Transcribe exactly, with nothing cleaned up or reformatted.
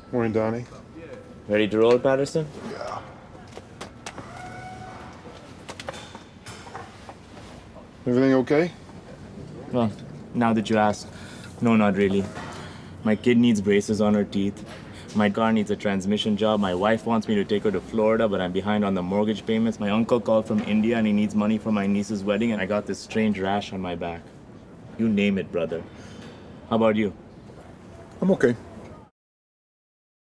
Morning, Donnie. Ready to roll, Paterson? Yeah. Everything okay? Well, now that you ask, no, not really. My kid needs braces on her teeth. My car needs a transmission job. My wife wants me to take her to Florida, but I'm behind on the mortgage payments. My uncle called from India and he needs money for my niece's wedding, and I got this strange rash on my back. You name it, brother. How about you? I'm okay.